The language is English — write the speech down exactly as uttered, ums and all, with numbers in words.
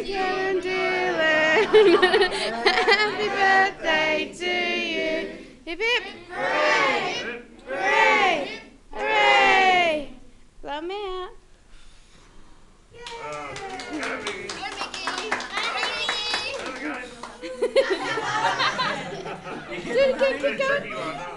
Mikayla and Dillen. Happy birthday to you. Hip hip. Hooray! Hooray! Hooray! Blow 'em out. Do it again, keep going.